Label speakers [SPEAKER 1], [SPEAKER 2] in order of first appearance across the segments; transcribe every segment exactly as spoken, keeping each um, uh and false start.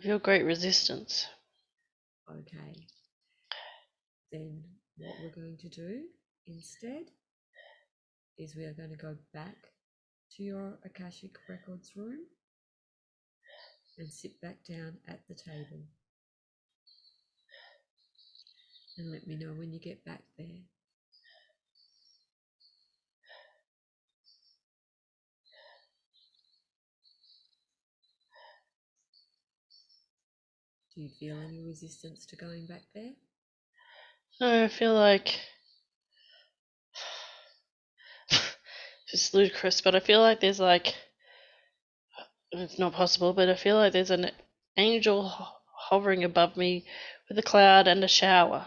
[SPEAKER 1] I feel great resistance.
[SPEAKER 2] Okay. Then what we're going to do instead is we are going to go back to your Akashic Records room and sit back down at the table. And let me know when you get back there. Do you feel any resistance to going back there?
[SPEAKER 1] No, I feel like it's ludicrous, but I feel like there's like it's not possible, but I feel like there's an angel ho- hovering above me with a cloud and a shower.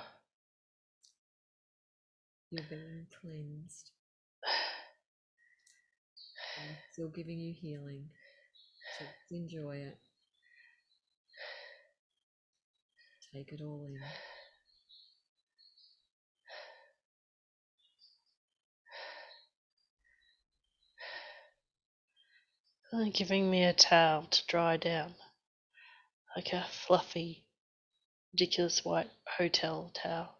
[SPEAKER 2] You're being cleansed. I'm still giving you healing. So just enjoy it. Take it all in.
[SPEAKER 1] They're giving me a towel to dry down, like a fluffy, ridiculous white hotel towel.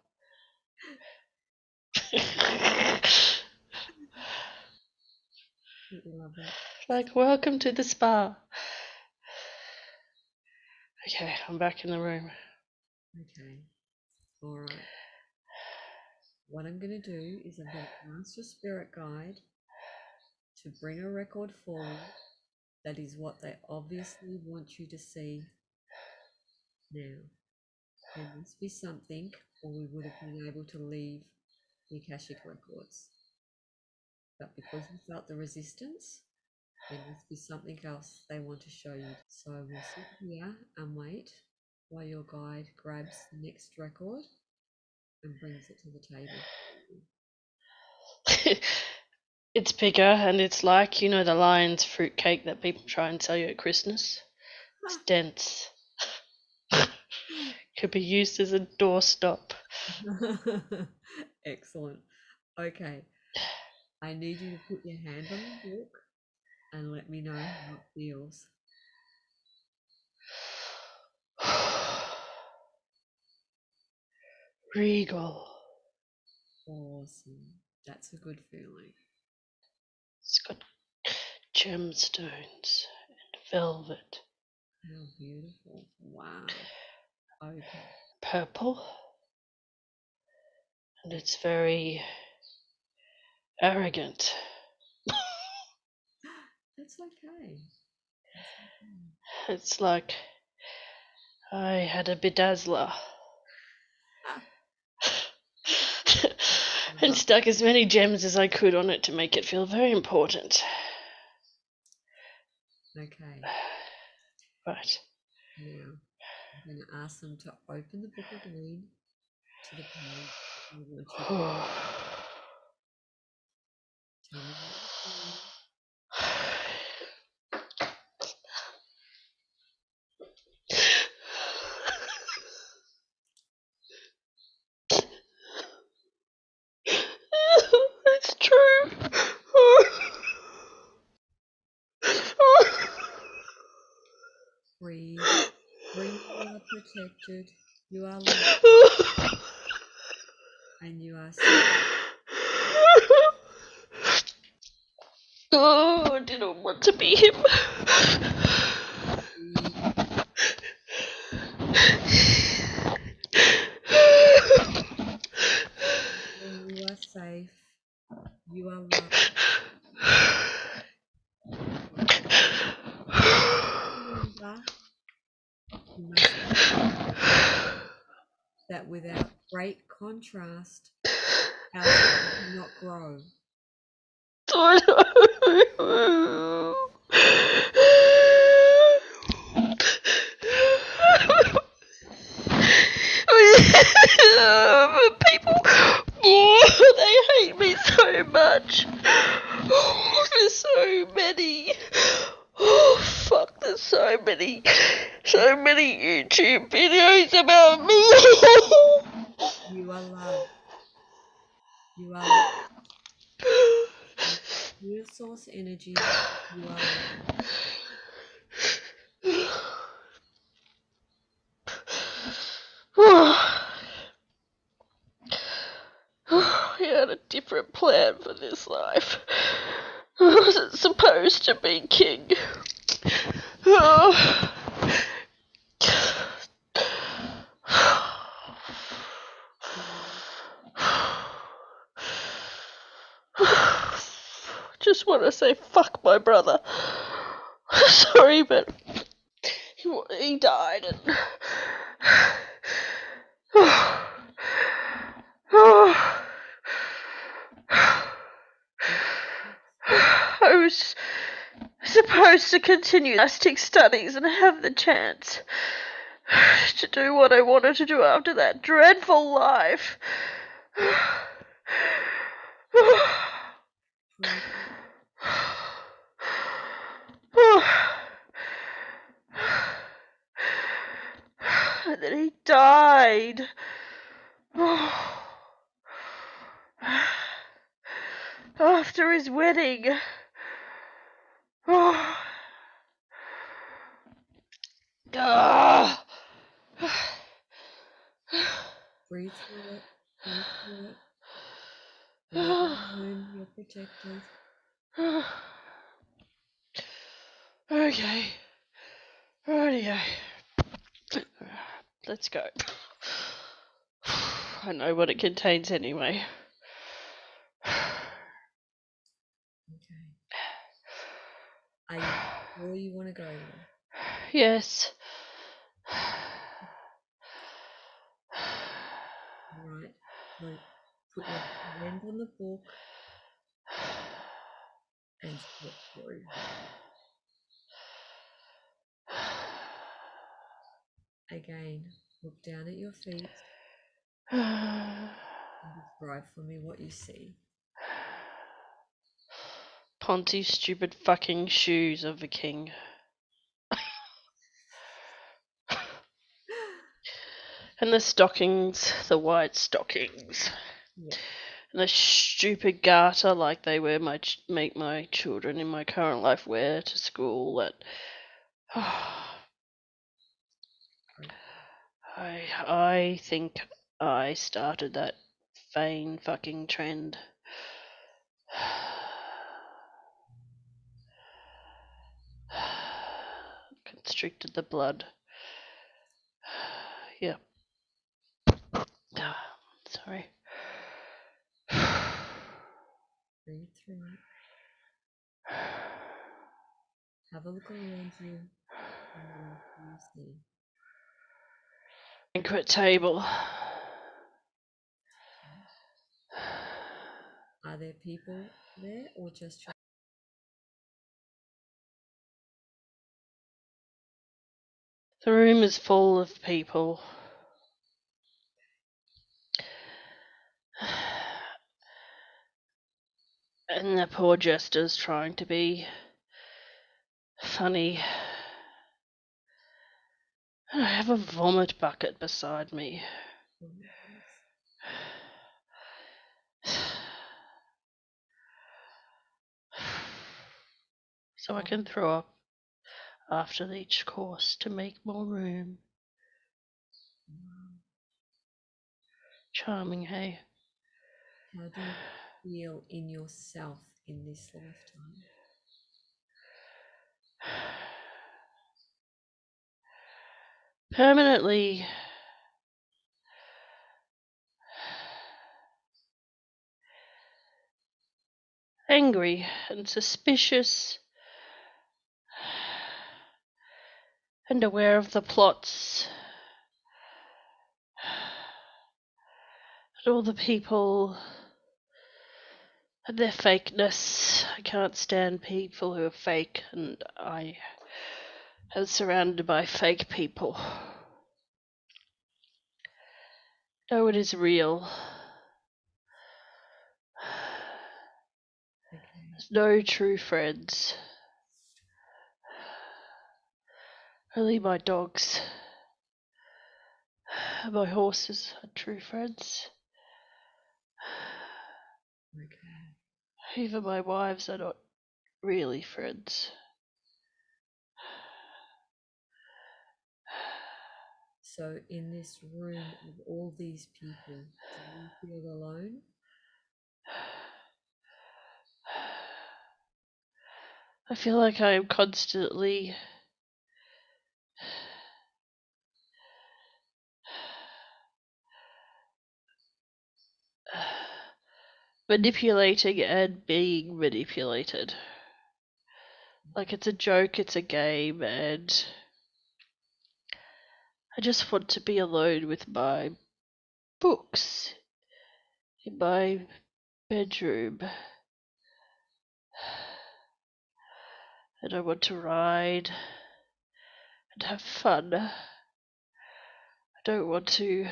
[SPEAKER 2] You love it.
[SPEAKER 1] Like, welcome to the spa. Okay, I'm back in the room.
[SPEAKER 2] Okay. All right. What I'm going to do is I'm going to ask your spirit guide to bring a record forward that is what they obviously want you to see now. There must be something, or we would have been able to leave the Akashic Records. But because you felt the resistance, there must be something else they want to show you. So we'll sit here and wait while your guide grabs the next record and brings it to the table.
[SPEAKER 1] It's bigger, and it's like, you know, the Lion's fruitcake that people try and sell you at Christmas. It's dense. Could be used as a doorstop.
[SPEAKER 2] Excellent. Okay. I need you to put your hand on the book and let me know how it feels.
[SPEAKER 1] Regal.
[SPEAKER 2] Awesome. That's a good feeling.
[SPEAKER 1] It's got gemstones and velvet.
[SPEAKER 2] How beautiful. Wow. Okay.
[SPEAKER 1] Purple. And it's very arrogant.
[SPEAKER 2] That's okay.
[SPEAKER 1] It's like I had a bedazzler and stuck as many gems as I could on it to make it feel very important.
[SPEAKER 2] Okay.
[SPEAKER 1] Right.
[SPEAKER 2] Now, I'm going to ask them to open the book again to the page. I want you to tell me what you feel.
[SPEAKER 1] It's true.
[SPEAKER 2] Breathe. Breathe. You are protected. You are loved. And you are safe.
[SPEAKER 1] Oh, I didn't want to be him.
[SPEAKER 2] You are safe. You are loved. Remember, you must that without great contrast, our cannot grow.
[SPEAKER 1] People, oh, they hate me so much. Oh, there's so many. Oh, fuck, there's so many, so many YouTube videos about me.
[SPEAKER 2] You are loved. You are loved. Pure source energy. You are loved.
[SPEAKER 1] different plan for this life. I wasn't supposed to be king. Oh. Just want to say fuck my brother. Sorry, but he, he died and I was supposed to continue gymnastic studies and have the chance to do what I wanted to do after that dreadful life. And then he died. After his wedding. Ah.
[SPEAKER 2] Breathe through it. Breathe through it. You're not alone. You're protected.
[SPEAKER 1] Okay. Rightio. Let's go. I know what it contains anyway.
[SPEAKER 2] Okay. Are you sure you want to go there?
[SPEAKER 1] Yes.
[SPEAKER 2] Alright. So put your hand on the book and step through. Again, look down at your feet and describe for me what you see.
[SPEAKER 1] Ponty's stupid fucking shoes of a king. And the stockings, the white stockings.
[SPEAKER 2] Yeah.
[SPEAKER 1] And the stupid garter like they wear my ch- make my children in my current life wear to school. That I I think I started that vain fucking trend. Constricted the blood. Yep. Sorry.
[SPEAKER 2] Breathe through it. Have a look around you. And what do you see?
[SPEAKER 1] Banquet table.
[SPEAKER 2] Are there people there or just your...
[SPEAKER 1] The room is full of people. And the poor jester's trying to be funny. And I have a vomit bucket beside me. So I can throw up after each course to make more room. Charming, hey?
[SPEAKER 2] How do you feel in yourself in this lifetime?
[SPEAKER 1] Permanently angry and suspicious and aware of the plots and all the people and their fakeness. I can't stand people who are fake, and I am surrounded by fake people. No one is real.
[SPEAKER 2] Okay.
[SPEAKER 1] There's no true friends. Only my dogs. My horses are true friends.
[SPEAKER 2] Okay.
[SPEAKER 1] Even my wives are not really friends.
[SPEAKER 2] So in this room of all these people, do you feel alone?
[SPEAKER 1] I feel like I am constantly manipulating and being manipulated. Like it's a joke, it's a game, and I just want to be alone with my books in my bedroom. And I want to ride and have fun. I don't want to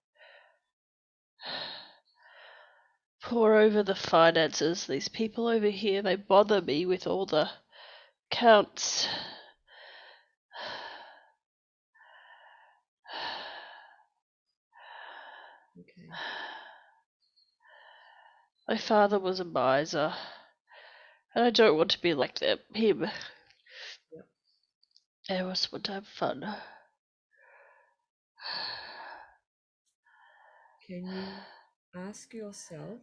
[SPEAKER 1] pour over the finances. These people over here, they bother me with all the counts.
[SPEAKER 2] Okay.
[SPEAKER 1] My father was a miser, and I don't want to be like them, him.
[SPEAKER 2] Yep.
[SPEAKER 1] I just want to have fun.
[SPEAKER 2] Can you ask yourself,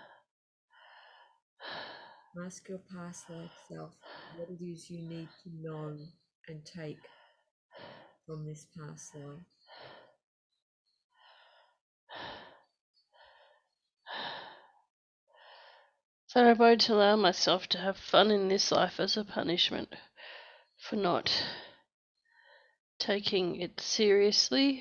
[SPEAKER 2] ask your past life self what it is you need to know and take from this past life?
[SPEAKER 1] So I won't allow myself to have fun in this life as a punishment for not taking it seriously.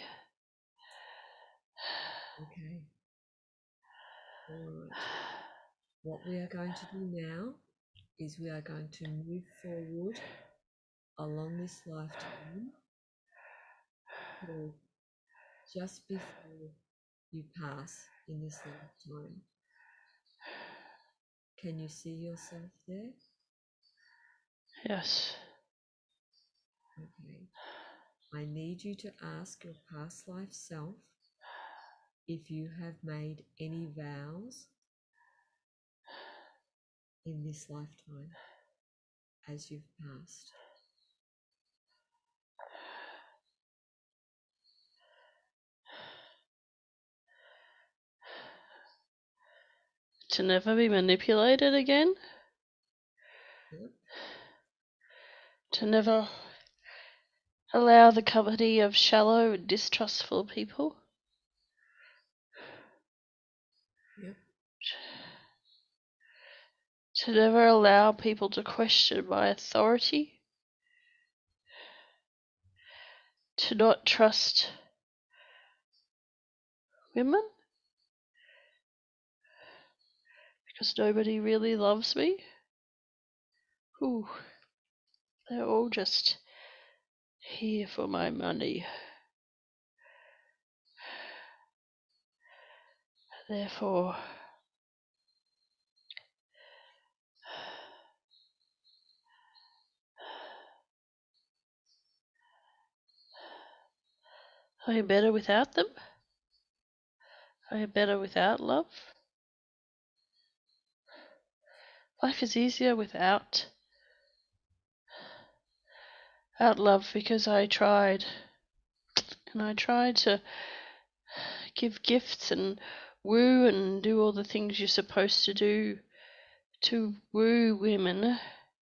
[SPEAKER 2] Okay. All right. What we are going to do now is we are going to move forward along this lifetime till just before you pass in this lifetime. Can you see yourself there?
[SPEAKER 1] Yes.
[SPEAKER 2] Okay. I need you to ask your past life self if you have made any vows in this lifetime as you've passed.
[SPEAKER 1] To never be manipulated again.
[SPEAKER 2] Yep.
[SPEAKER 1] To never allow the company of shallow and distrustful people.
[SPEAKER 2] Yep.
[SPEAKER 1] To never allow people to question my authority. To not trust women. Because nobody really loves me. Ooh, they're all just here for my money. Therefore, I am better without them. I am better without love. Life is easier without without love because I tried. And I tried to give gifts and woo and do all the things you're supposed to do to woo women.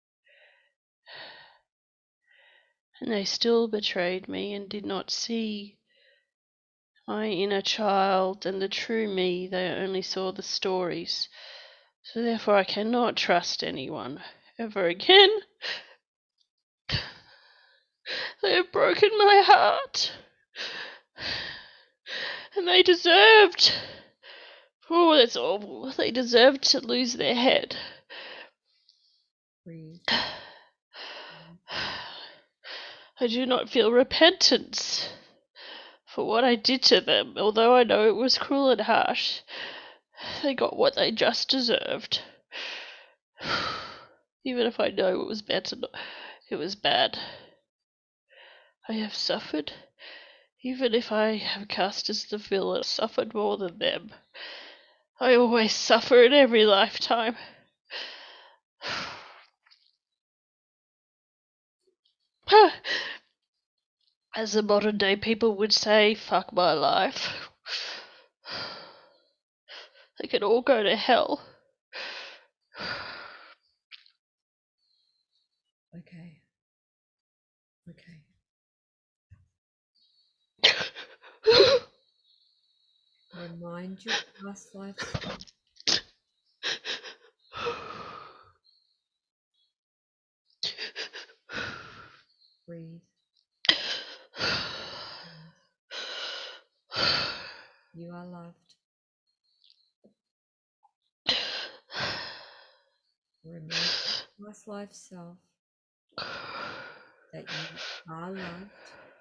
[SPEAKER 1] And they still betrayed me and did not see my inner child and the true me. They only saw the stories. So therefore I cannot trust anyone ever again. They have broken my heart. And they deserved, oh, that's awful. They deserved to lose their head.
[SPEAKER 2] Breathe.
[SPEAKER 1] I do not feel repentance for what I did to them, although I know it was cruel and harsh. They got what they just deserved. Even if I know it was better, it was bad. I have suffered. Even if I have cast as the villain, I suffered more than them. I always suffer in every lifetime. As the modern day people would say, fuck my life. They can all go to hell.
[SPEAKER 2] Remind your past lives. Breathe. You are loved. Remind your past life self that you are loved.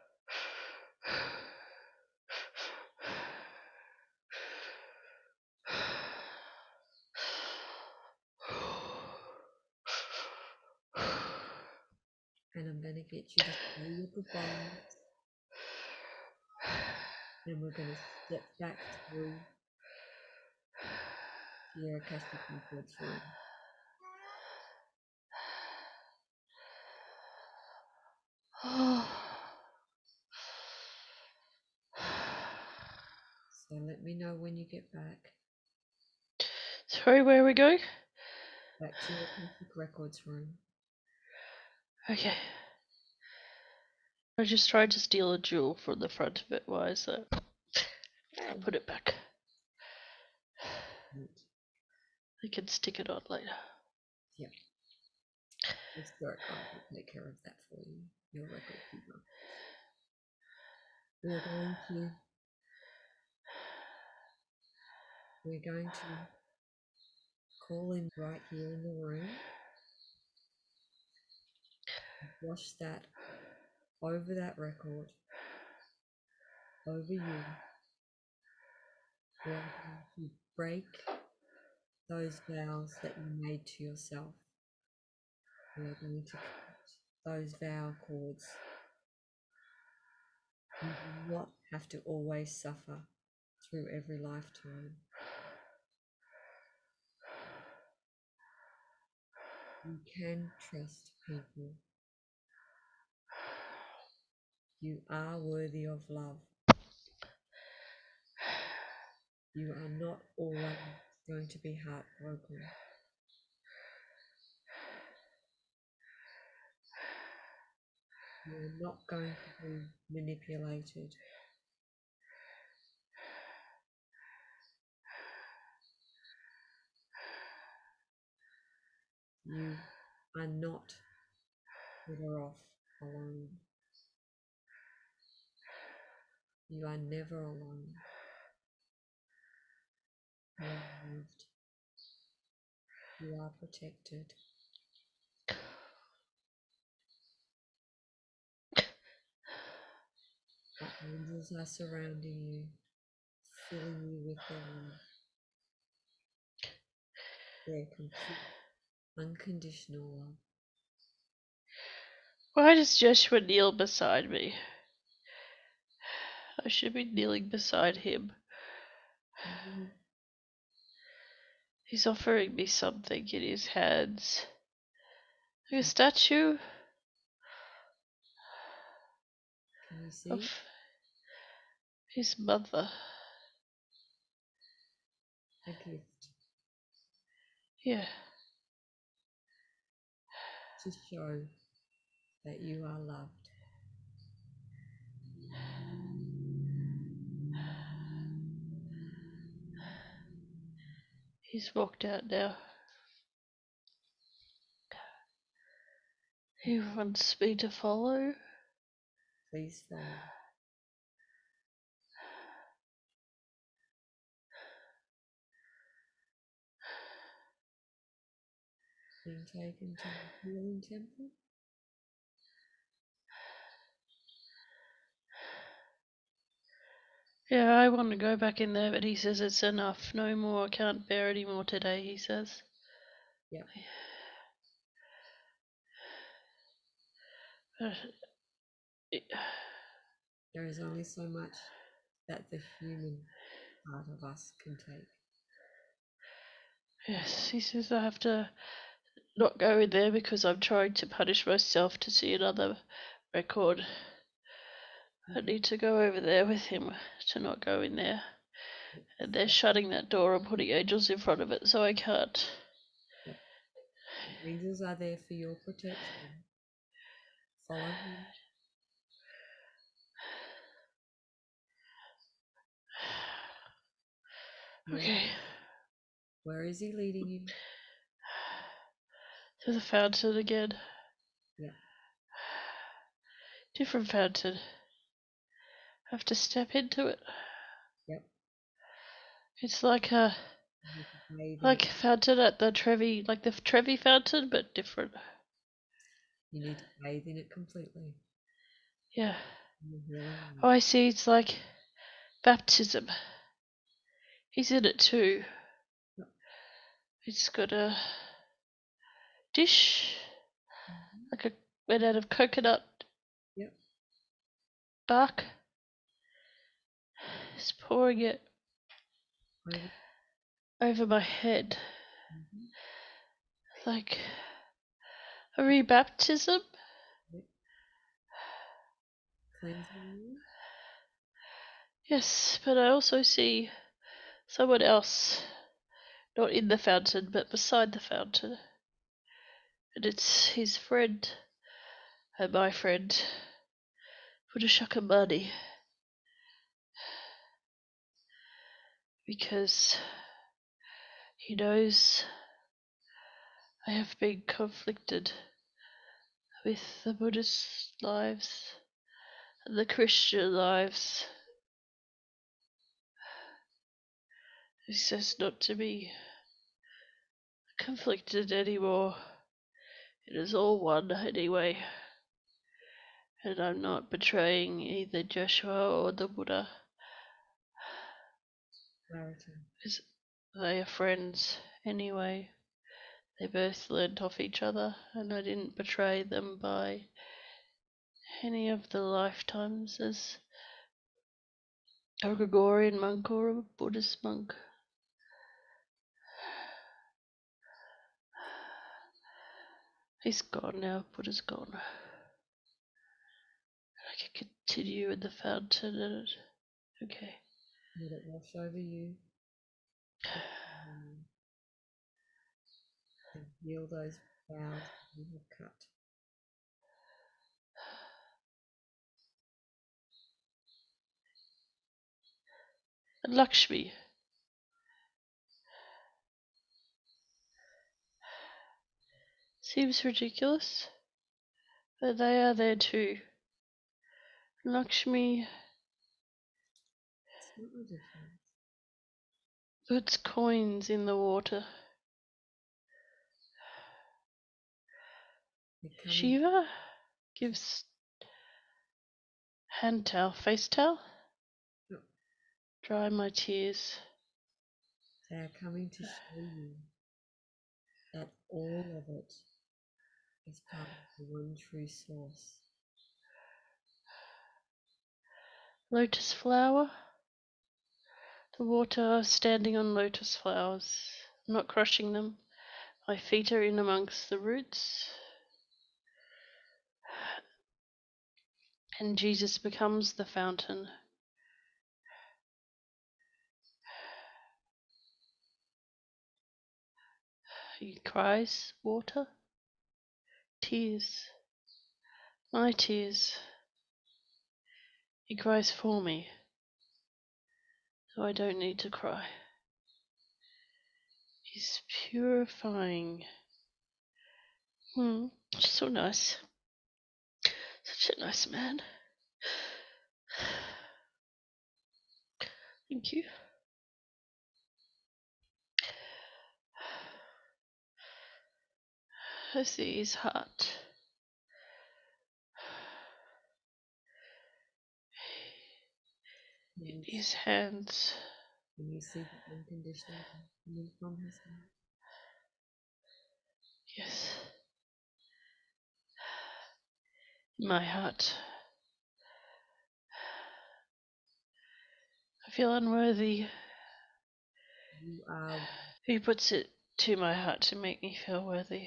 [SPEAKER 2] And I'm going to get you to say your goodbyes. And we're going to step back through your Akashic Records room. So let me know when you get back.
[SPEAKER 1] Sorry, where are we going?
[SPEAKER 2] Back to your Akashic Records room.
[SPEAKER 1] Okay. I just tried to steal a jewel from the front of it. Why is that? I'll put it back. I can stick it on later.
[SPEAKER 2] Yeah. The spirit guide will take care of that for you. Your record keeper. We're going to we're going to call in right here in the room. Wash that over that record, over you. We're going to break those vows that you made to yourself. We're going to cut those vow cords. You do not have to always suffer through every lifetime. You can trust people. You are worthy of love. You are not always going to be heartbroken. You are not going to be manipulated. You are not better off alone. You are never alone. You are loved. You are protected. The angels are surrounding you, filling you with their love. Their complete, unconditional love.
[SPEAKER 1] Why does Joshua kneel beside me? I should be kneeling beside him.
[SPEAKER 2] Mm-hmm.
[SPEAKER 1] He's offering me something in his hands. Like a statue
[SPEAKER 2] Can you see?
[SPEAKER 1] of his mother.
[SPEAKER 2] A gift
[SPEAKER 1] Yeah.
[SPEAKER 2] to show that you are loved.
[SPEAKER 1] He's walked out now. He wants me to follow.
[SPEAKER 2] Please follow. Being taken to the healing temple.
[SPEAKER 1] Yeah, I want to go back in there, but he says it's enough. No more. I can't bear any more today, he says.
[SPEAKER 2] Yep.
[SPEAKER 1] But it,
[SPEAKER 2] There is only so much that the human part of us can take.
[SPEAKER 1] yes, he says I have to not go in there because I'm trying to punish myself to see another record. I need to go over there with him to not go in there. And they're shutting that door and putting angels in front of it, so I can't.
[SPEAKER 2] Yep. The angels are there for your protection. Follow him.
[SPEAKER 1] Okay.
[SPEAKER 2] Where is he leading you?
[SPEAKER 1] To the fountain again.
[SPEAKER 2] Yeah.
[SPEAKER 1] Different fountain. Have to step into it.
[SPEAKER 2] Yep.
[SPEAKER 1] It's like a like a fountain at the Trevi, like the Trevi fountain, but different.
[SPEAKER 2] You need to bathe in it completely.
[SPEAKER 1] Yeah.
[SPEAKER 2] Really
[SPEAKER 1] Oh, I see. It's like baptism. He's in it too.
[SPEAKER 2] Yep.
[SPEAKER 1] It's got a dish,
[SPEAKER 2] Mm-hmm.
[SPEAKER 1] like a made out of coconut
[SPEAKER 2] Yep.
[SPEAKER 1] bark. He's pouring it
[SPEAKER 2] Over.
[SPEAKER 1] over my head,
[SPEAKER 2] Mm-hmm.
[SPEAKER 1] like a rebaptism.
[SPEAKER 2] Yep. Cleansing you.
[SPEAKER 1] Yes, but I also see someone else, not in the fountain, but beside the fountain. And it's his friend and my friend, Pudashakamani. Because he knows I have been conflicted with the Buddhist lives and the Christian lives. He says not to be conflicted anymore. It is all one anyway. And I'm not betraying either Joshua or the Buddha.
[SPEAKER 2] Clarity.
[SPEAKER 1] Because they are friends anyway. They both learnt off each other, and I didn't betray them by any of the lifetimes as a Gregorian monk or a Buddhist monk. He's gone now, Buddha's gone. I can continue in the fountain and it. Okay.
[SPEAKER 2] Let it wash over you. And heal those vows you have cut.
[SPEAKER 1] And Lakshmi. Seems ridiculous, but they are there too. Lakshmi
[SPEAKER 2] It's not ridiculous.
[SPEAKER 1] puts coins in the water. Shiva gives hand towel, face towel.
[SPEAKER 2] No.
[SPEAKER 1] Dry my tears.
[SPEAKER 2] They are coming to show you that all of it is part of the one true source.
[SPEAKER 1] Lotus flower. The water standing on lotus flowers. I'm not crushing them. My feet are in amongst the roots. And Jesus becomes the fountain. He cries, water, tears, my tears. He cries for me, so I don't need to cry. He's purifying. Hmm, so nice. Such a nice man. Thank you. I see his heart.
[SPEAKER 2] Yes.
[SPEAKER 1] His hands.
[SPEAKER 2] And you see the unconditional love coming from his heart.
[SPEAKER 1] Yes. My heart. I feel unworthy.
[SPEAKER 2] You are.
[SPEAKER 1] He puts it to my heart to make me feel worthy.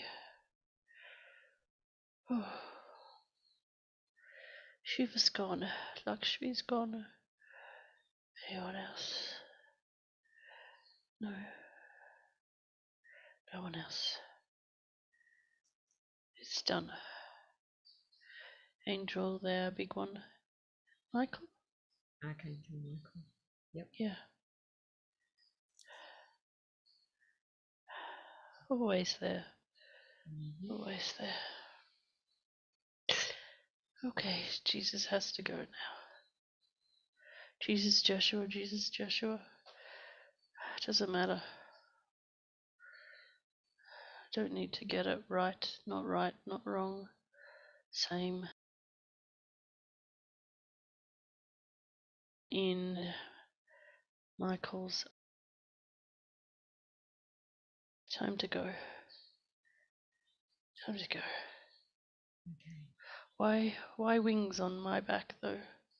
[SPEAKER 1] Oh. Shiva's gone. Lakshmi's gone. Anyone else? No. No one else. It's done. Angel there, big one. Michael?
[SPEAKER 2] Archangel Michael. Yep.
[SPEAKER 1] Yeah. Always there.
[SPEAKER 2] Mhm.
[SPEAKER 1] Always there. Okay, Jesus has to go now. Jesus, Joshua, Jesus, Joshua. Doesn't matter. Don't need to get it right, not right, not wrong. Same. In Michael's. Time to go. Time to go.
[SPEAKER 2] Okay.
[SPEAKER 1] Why why wings on my back though?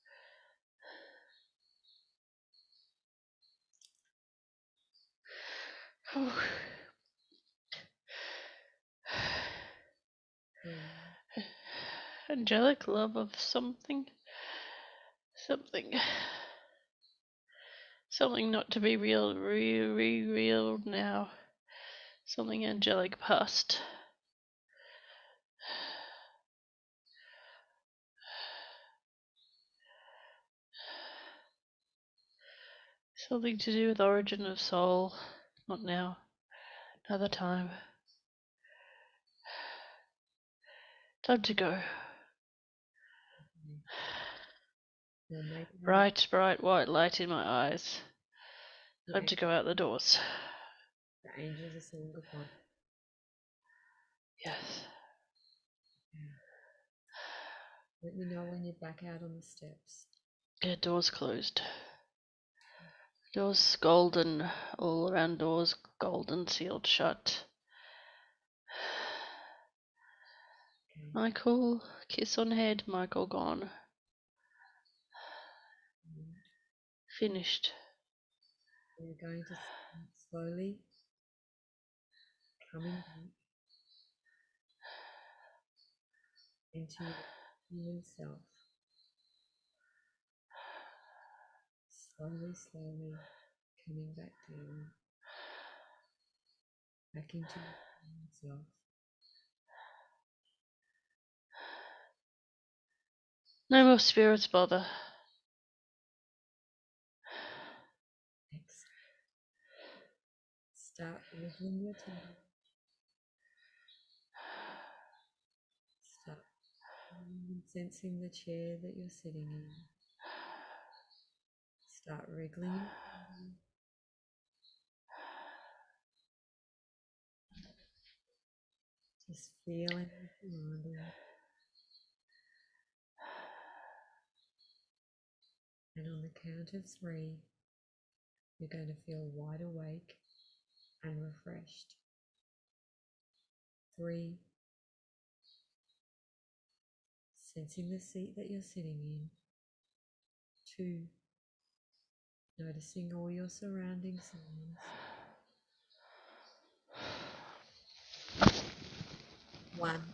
[SPEAKER 2] Um,
[SPEAKER 1] Angelic love of something. Something. Something not to be real, real, real, real now. Something angelic past. Something to do with origin of soul. Not now. Another time. Time to go.
[SPEAKER 2] Now make another
[SPEAKER 1] Bright, bright white light in my eyes. Time
[SPEAKER 2] yeah,
[SPEAKER 1] to go out the doors.
[SPEAKER 2] the angels are saying goodbye.
[SPEAKER 1] Yes.
[SPEAKER 2] Let me know when you're back out on the steps.
[SPEAKER 1] Yeah, doors closed. Doors golden, all around doors golden, sealed shut.
[SPEAKER 2] Okay.
[SPEAKER 1] Michael, kiss on head, Michael gone.
[SPEAKER 2] And
[SPEAKER 1] Finished.
[SPEAKER 2] we're going to start slowly coming back into your human self. Slowly, slowly coming back down, back into your human self.
[SPEAKER 1] No more spirits bother.
[SPEAKER 2] Exhale. Start wiggling your tongue. Start feeling and sensing the chair that you're sitting in. Start wriggling your tongue. Just feeling your surroundings. And on the count of three, you're going to feel wide awake and refreshed. Three, sensing the seat that you're sitting in. Two, noticing all your surrounding sounds. One,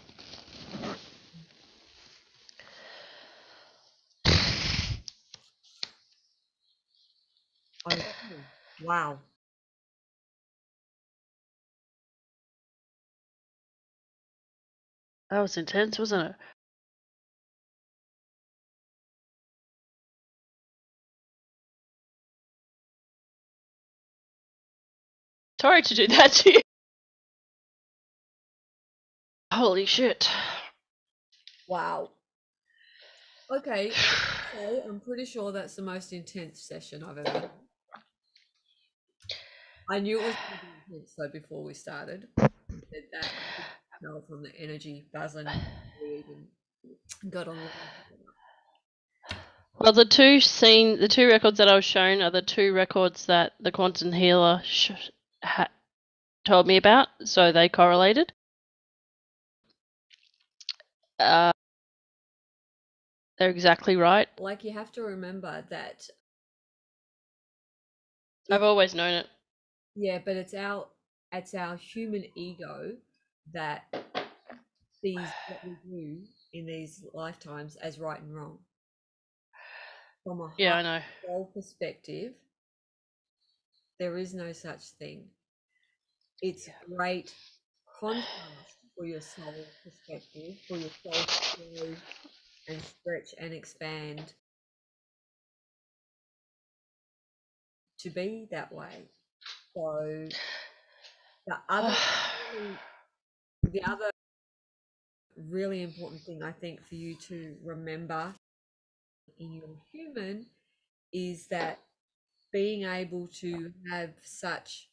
[SPEAKER 2] okay. Wow.
[SPEAKER 1] That was intense, wasn't it? Sorry to do that to you. Holy shit.
[SPEAKER 2] Wow. Okay, so I'm pretty sure that's the most intense session I've ever had. I knew it was going to be intense though before we started. Said that I could tell from the energy buzzing before we even got on the.
[SPEAKER 1] Well, the two scene, the two records that I was shown are the two records that the quantum healer sh- ha- told me about, so they correlated. Uh, they're exactly right.
[SPEAKER 2] Like you have to remember that.
[SPEAKER 1] I've always known it.
[SPEAKER 2] Yeah, but it's our it's our human ego that sees what we do in these lifetimes as right and wrong. From a
[SPEAKER 1] Yeah,
[SPEAKER 2] high
[SPEAKER 1] I know.
[SPEAKER 2] soul perspective, there is no such thing. It's
[SPEAKER 1] Yeah.
[SPEAKER 2] great contrast for your soul perspective, for your soul to grow and stretch and expand to be that way. So The other, really- the other really important thing I think for you to remember in your human is that being able to have such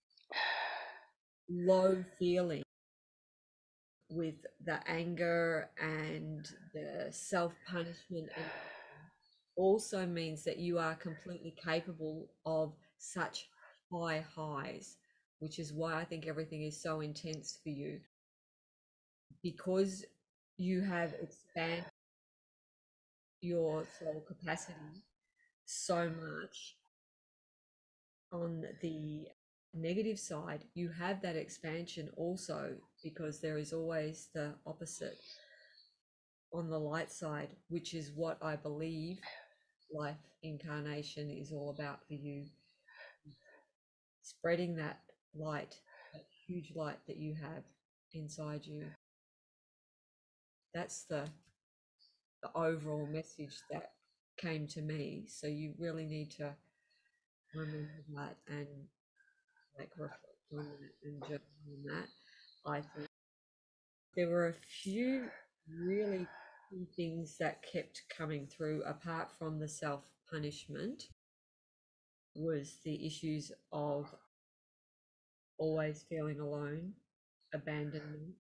[SPEAKER 2] low feeling with the anger and the self punishment and also means that you are completely capable of such high highs, which is why I think everything is so intense for you because you have expanded your soul capacity so much. On the negative side, you have that expansion also because there is always the opposite on the light side, which is what I believe life incarnation is all about for you. Spreading that light, that huge light that you have inside you. That's the the overall message that came to me. So you really need to remember that and like reflect on that and journal on that. I think there were a few really key things that kept coming through apart from the self punishment was the issues of always feeling alone, abandonment,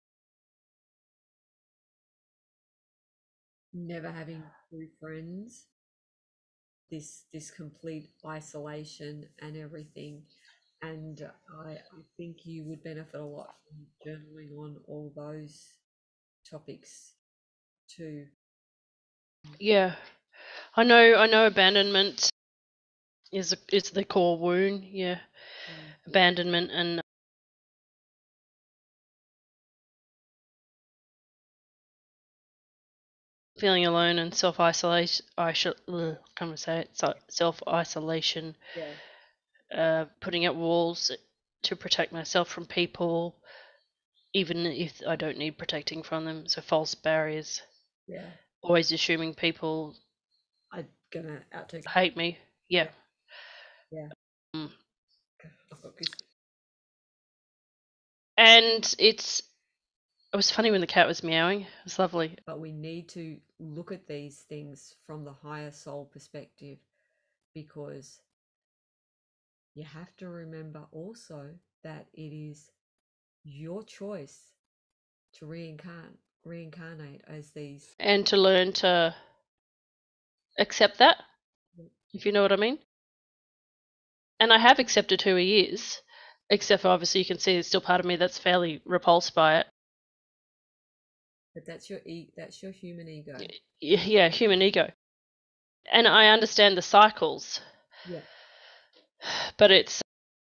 [SPEAKER 2] never having true friends, this this complete isolation and everything. And I, I think you would benefit a lot from journaling on all those topics too.
[SPEAKER 1] Yeah, I know. I know. Abandonment is is the core wound. Yeah,
[SPEAKER 2] Mm.
[SPEAKER 1] abandonment and feeling alone and self isolation. I should come and say it. So, self isolation.
[SPEAKER 2] Yeah,
[SPEAKER 1] Uh, putting up walls to protect myself from people, even if I don't need protecting from them. So false barriers.
[SPEAKER 2] yeah.
[SPEAKER 1] Always assuming people
[SPEAKER 2] I'm gonna outtake.
[SPEAKER 1] hate me. Yeah.
[SPEAKER 2] Yeah,
[SPEAKER 1] Mm.
[SPEAKER 2] I've got goosebumps.
[SPEAKER 1] And it's it was funny when the cat was meowing. It was lovely.
[SPEAKER 2] But we need to look at these things from the higher soul perspective because you have to remember also that it is your choice to reincarnate reincarnate as these.
[SPEAKER 1] And to learn to accept that, if you know what I mean. And I have accepted who he is, except for obviously you can see there's still part of me that's fairly repulsed by it.
[SPEAKER 2] But that's your e- that's your human ego.
[SPEAKER 1] Y- Yeah, human ego. And I understand the cycles,
[SPEAKER 2] Yeah,
[SPEAKER 1] but it's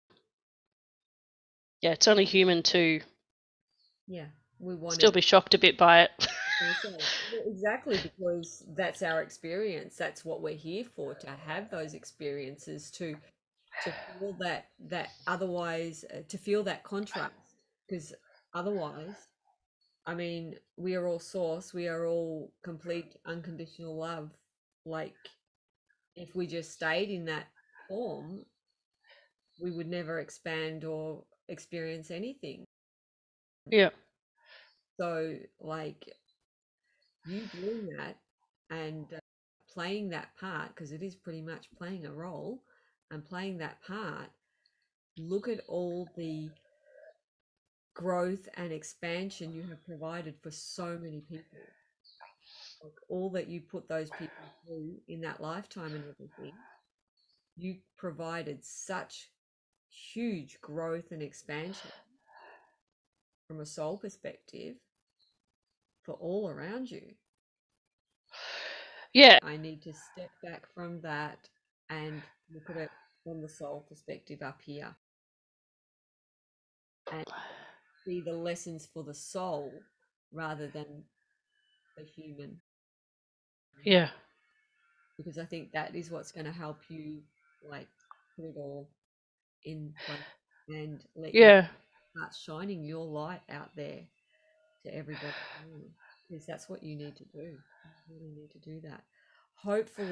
[SPEAKER 1] yeah, it's only human to
[SPEAKER 2] yeah. We want
[SPEAKER 1] still be shocked a bit by it.
[SPEAKER 2] exactly because that's our experience. That's what we're here for, to have those experiences, to to feel that that otherwise uh, to feel that contrast because otherwise I mean we are all source, we are all complete unconditional love. Like if we just stayed in that form we would never expand or experience anything.
[SPEAKER 1] Yeah.
[SPEAKER 2] So like you doing that and uh, playing that part because it is pretty much playing a role and playing that part, look at all the growth and expansion you have provided for so many people. Like all that you put those people through in that lifetime and everything, you provided such huge growth and expansion from a soul perspective for all around you.
[SPEAKER 1] Yeah.
[SPEAKER 2] I need to step back from that and look at it from the soul perspective up here and see the lessons for the soul rather than the human.
[SPEAKER 1] Yeah.
[SPEAKER 2] Because I think that is what's going to help you like put it all in place and let you
[SPEAKER 1] Yeah.
[SPEAKER 2] start shining your light out there to everybody around, because that's what you need to do. You really need to do that. Hopefully,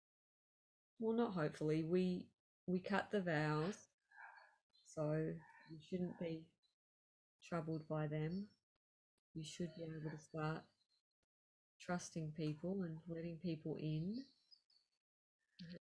[SPEAKER 2] well, not hopefully, we we cut the vows, so You shouldn't be troubled by them. You should be able to start trusting people and letting people in